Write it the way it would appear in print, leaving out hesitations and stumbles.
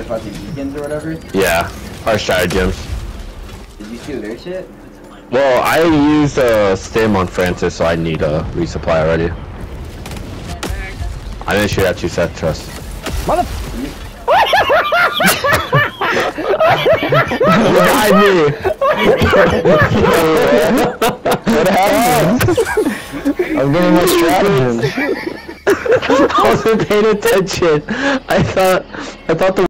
the fucking beacons or whatever? Yeah, our stratagems. Did you steal their shit? Well, I used stim on Francis, so I need a resupply already. I didn't shoot at you, Seth, trust. Mother. Behind me! What happened? I'm getting my stratagems. I wasn't paying attention. I thought the